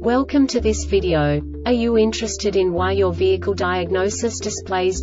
Welcome to this video. Are you interested in why your vehicle diagnosis displays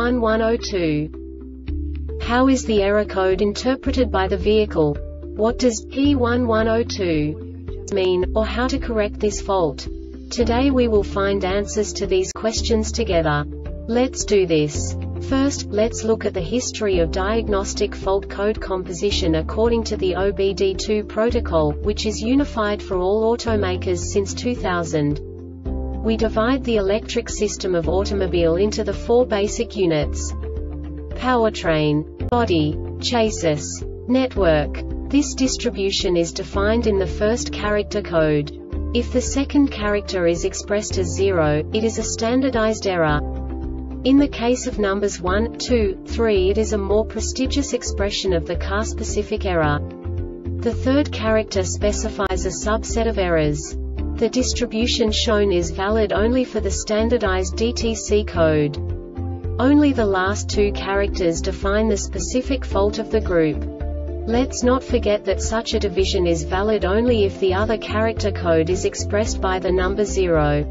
P1102? How is the error code interpreted by the vehicle? What does P1102 mean, or how to correct this fault? Today we will find answers to these questions together. Let's do this. First, let's look at the history of diagnostic fault code composition according to the OBD2 protocol, which is unified for all automakers since 2000. We divide the electric system of automobile into the four basic units: powertrain, body, chassis, network. This distribution is defined in the first character code. If the second character is expressed as 0, it is a standardized error. In the case of numbers 1, 2, 3, it is a more prestigious expression of the car-specific error. The third character specifies a subset of errors. The distribution shown is valid only for the standardized DTC code. Only the last two characters define the specific fault of the group. Let's not forget that such a division is valid only if the other character code is expressed by the number 0.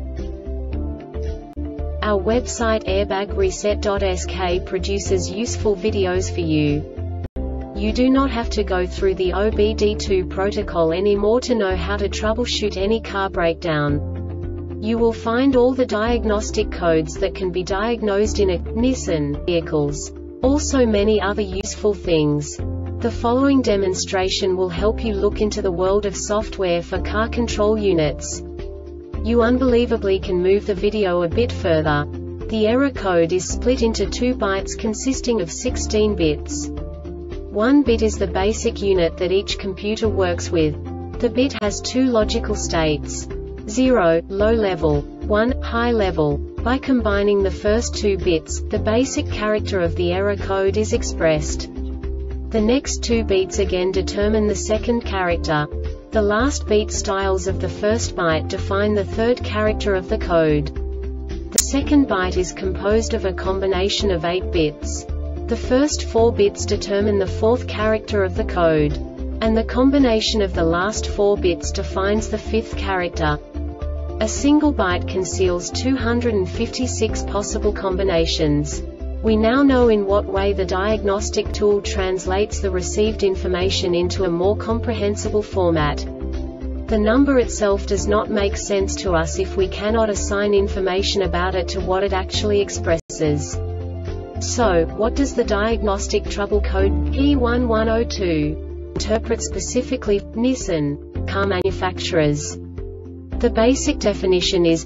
Our website airbagreset.sk produces useful videos for you. You do not have to go through the OBD2 protocol anymore to know how to troubleshoot any car breakdown. You will find all the diagnostic codes that can be diagnosed in a Nissan vehicles. Also many other useful things. The following demonstration will help you look into the world of software for car control units. You unbelievably can move the video a bit further. The error code is split into 2 bytes consisting of 16 bits. 1 bit is the basic unit that each computer works with. The bit has 2 logical states: 0, low level, 1, high level. By combining the first 2 bits, the basic character of the error code is expressed. The next 2 beats again determine the second character. The last beat styles of the first byte define the third character of the code. The second byte is composed of a combination of 8 bits. The first 4 bits determine the fourth character of the code. And the combination of the last 4 bits defines the fifth character. A single byte conceals 256 possible combinations. We now know in what way the diagnostic tool translates the received information into a more comprehensible format. The number itself does not make sense to us if we cannot assign information about it to what it actually expresses. So, what does the diagnostic trouble code P1102 interpret specifically for Nissan car manufacturers? The basic definition is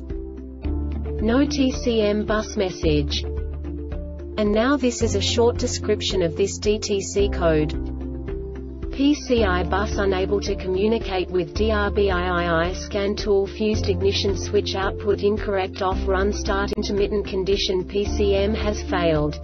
no TCM bus message. And now this is a short description of this DTC code. PCI bus unable to communicate with DRBIII scan tool fused ignition switch output incorrect off run start intermittent condition PCM has failed.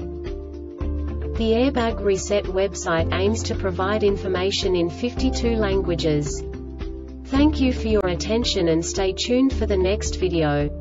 The Airbag Reset website aims to provide information in 52 languages. Thank you for your attention and stay tuned for the next video.